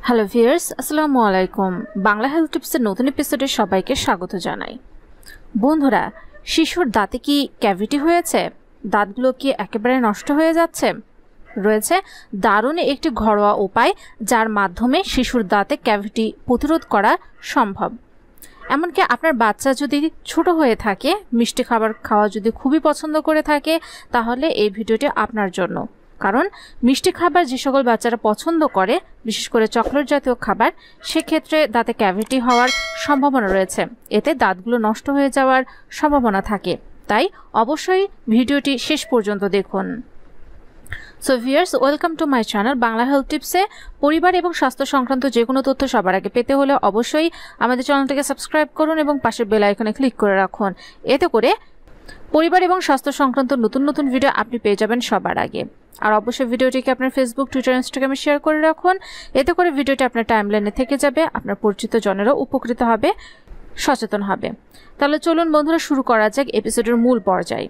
Hello viewers, আসসালামু আলাইকুম। Bangla health টিপসের নতুন এপিসোডে সবাইকে স্বাগত জানাই। বন্ধুরা, শিশুর দাঁতে কি ক্যাভিটি হয়েছে? দাঁতগুলো কি একেবারে নষ্ট হয়ে যাচ্ছে? রয়েছে দারুণ একটি ঘরোয়া উপায় যার মাধ্যমে শিশুর দাঁতে ক্যাভিটি প্রতিরোধ করা সম্ভব। এমনকি আপনার বাচ্চা যদি ছোট হয়ে থাকে, মিষ্টি খাবার খাওয়া যদি খুবই পছন্দ করে থাকে, তাহলে এই ভিডিওটি আপনার জন্য। কারণ মিষ্টি খাবার যে সকল বাচ্চারা পছন্দ করে, বিশেষ করে চকলেট জাতীয় খাবার, সেক্ষেত্রে দাঁতে ক্যাভিটি হওয়ার সম্ভাবনা রয়েছে। এতে দাঁতগুলো নষ্ট হয়ে যাওয়ার সম্ভাবনা থাকে। তাই অবশ্যই ভিডিওটি শেষ পর্যন্ত দেখুন। So viewers, welcome to my channel Bangla health টিপসে। পরিবার এবং স্বাস্থ্য সংক্রান্ত যে কোনো তথ্য সবার আগে পেতে হলে অবশ্যই আমাদের চ্যানেলটিকে সাবস্ক্রাইব করুন এবং পাশের বেল আইকনে ক্লিক করে রাখুন। এতে করে পরিবার এবং স্বাস্থ্য সংক্রান্ত নতুন নতুন ভিডিও আপনি পেয়ে যাবেন সবার আগে। আর অবশ্যই ভিডিওটিকে আপনার ফেসবুক, টুইটার, ইনস্টাগ্রামে শেয়ার করে রাখুন। এতে করে ভিডিওটি আপনার টাইমলাইনে থেকে যাবে, আপনার পরিচিত জনেরও উপকৃত হবে, সচেতন হবে। তাহলে চলুন বন্ধুরা, শুরু করা যাক এপিসোডের মূল পর্যায়ে।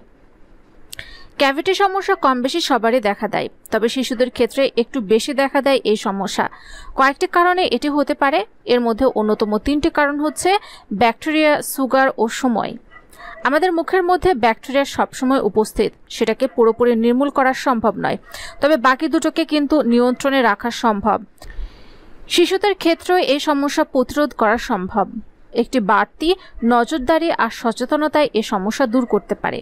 ক্যাভিটি সমস্যা কম বেশি সবারই দেখা দেয়, তবে শিশুদের ক্ষেত্রে একটু বেশি দেখা দেয় এই সমস্যা। কয়েকটি কারণে এটি হতে পারে। এর মধ্যে অন্যতম 3টি কারণ হচ্ছে ব্যাকটেরিয়া, সুগার ও সময়। আমাদের মুখের মধ্যে ব্যাকটেরিয়া সবসময় উপস্থিত, সেটাকে পুরোপুরি নির্মূল করা সম্ভব নয়, তবে বাকি দুটোকে কিন্তু নিয়ন্ত্রণে রাখা সম্ভব। শিশুদের ক্ষেত্রেও এই সমস্যা প্রতিরোধ করা সম্ভব। একটি বাড়তি নজরদারি আর সচেতনতায় এই সমস্যা দূর করতে পারে।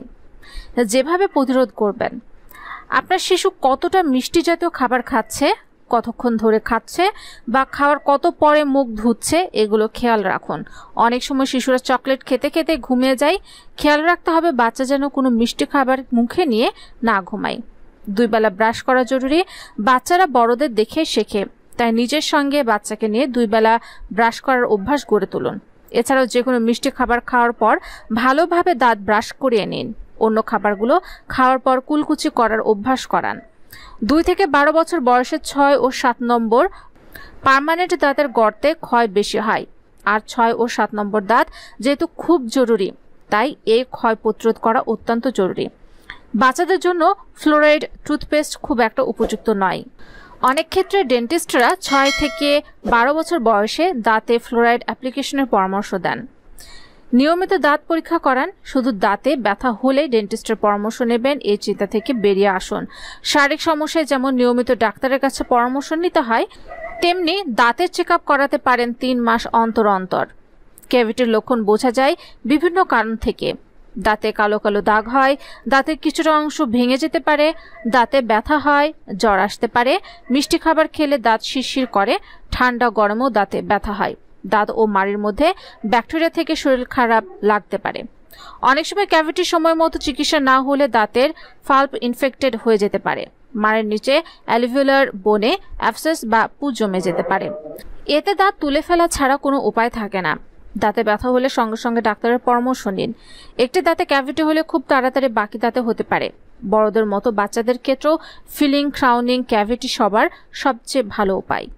যেভাবে প্রতিরোধ করবেন, আপনার শিশু কতটা মিষ্টি জাতীয় খাবার খাচ্ছে, কতক্ষণ ধরে খাচ্ছে বা খাওয়ার কত পরে মুখ ধুচ্ছে, এগুলো খেয়াল রাখুন। অনেক সময় শিশুরা চকলেট খেতে খেতে ঘুমিয়ে যায়। খেয়াল রাখতে হবে বাচ্চা যেন কোনো মিষ্টি খাবার মুখে নিয়ে না ঘুমায়। 2 বেলা ব্রাশ করা জরুরি। বাচ্চারা বড়দের দেখে শেখে, তাই নিজের সঙ্গে বাচ্চাকে নিয়ে 2 বেলা ব্রাশ করার অভ্যাস গড়ে তুলুন। এছাড়াও যে কোনো মিষ্টি খাবার খাওয়ার পর ভালোভাবে দাঁত ব্রাশ করিয়ে নিন। অন্য খাবারগুলো খাওয়ার পর কুলকুচি করার অভ্যাস করান। 2 থেকে 12 বছর বয়সে 6 ও 7 নম্বর পার্মানেন্ট দাঁতের গর্তে ক্ষয় বেশি হয়। আর 6 ও 7 নম্বর দাঁত যেহেতু খুব জরুরি, তাই এই ক্ষয় প্রতিরোধ করা অত্যন্ত জরুরি। বাচ্চাদের জন্য ফ্লোরাইড টুথপেস্ট খুব একটা উপযুক্ত নয়। অনেক ক্ষেত্রে ডেন্টিস্টরা 6 থেকে 12 বছর বয়সে দাঁতে ফ্লোরাইড অ্যাপ্লিকেশনের পরামর্শ দেন। নিয়মিত দাঁত পরীক্ষা করান। শুধু দাঁতে ব্যথা হলে ডেন্টিস্টের পরামর্শ নেবেন, এই চিন্তা থেকে বেরিয়ে আসুন। শারীরিক সমস্যায় যেমন নিয়মিত ডাক্তারের কাছে পরামর্শ নিতে হয়, তেমনি দাঁতের চেক আপ করাতে পারেন 3 মাস অন্তর অন্তর। ক্যাভিটির লক্ষণ বোঝা যায় বিভিন্ন কারণ থেকে। দাঁতে কালো কালো দাগ হয়, দাঁতের কিছুটা অংশ ভেঙে যেতে পারে, দাঁতে ব্যথা হয়, জ্বর আসতে পারে, মিষ্টি খাবার খেলে দাঁত শিরশির করে, ঠান্ডা গরমেও দাঁতে ব্যথা হয়, দাঁত ও মাড়ির মধ্যে ব্যাকটেরিয়া থেকে শরীর খারাপ লাগতে পারে। অনেক সময় ক্যাভিটির সময় মতো চিকিৎসা না হলে দাঁতের পাল্প ইনফেক্টেড হয়ে যেতে পারে। মাড়ির নিচে অ্যালভিওলার বোনে অ্যাবসেস বা পুঁজ জমে যেতে পারে। এতে দাঁত তুলে ফেলা ছাড়া কোনো উপায় থাকে না। দাঁতে ব্যথা হলে সঙ্গে সঙ্গে ডাক্তারের পরামর্শ নিন। একটি দাঁতে ক্যাভিটি হলে খুব তাড়াতাড়ি বাকি দাঁতে হতে পারে। বড়দের মতো বাচ্চাদের ক্ষেত্রেও ফিলিং, ক্রাউনিং, ক্যাভিটি সবার সবচেয়ে ভালো উপায়।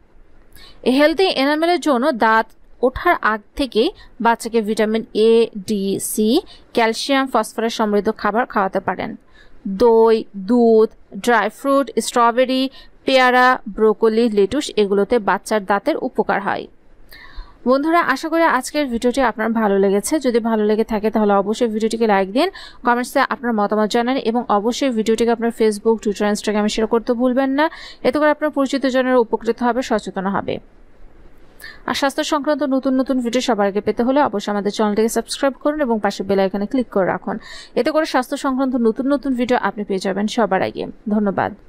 হেলদি এনামেলের জন্য দাঁত ওঠার আগ থেকেই বাচ্চাকে vitamin A, D, C, calcium, phosphorus সমৃদ্ধ খাবার খাওয়াতে পারেন। দই, দুধ, ড্রাই ফ্রুট, স্ট্রবেরি, পেয়ারা, ব্রোকলি, লেটুস, এগুলোতে বাচ্চার দাঁতের উপকার হয়। বন্ধুরা, আশা করি আজকের ভিডিওটি আপনার ভালো লেগেছে। যদি ভালো লেগে থাকে তাহলে অবশ্যই ভিডিওটিকে লাইক দিন, কমেন্টসে আপনার মতামত জানান এবং অবশ্যই ভিডিওটিকে আপনার ফেসবুক, টুইটার, ইনস্টাগ্রামে শেয়ার করতে ভুলবেন না। এতে করে আপনার পরিচিত জনেরা উপকৃত হবে, সচেতন হবে। আর স্বাস্থ্য সংক্রান্ত নতুন নতুন ভিডিও সবার আগে পেতে হলে অবশ্যই আমাদের চ্যানেলটিকে সাবস্ক্রাইব করুন এবং পাশে বেল আইকনে ক্লিক করে রাখুন। এতে করে স্বাস্থ্য সংক্রান্ত নতুন নতুন ভিডিও আপনি পেয়ে যাবেন সবার আগে। ধন্যবাদ।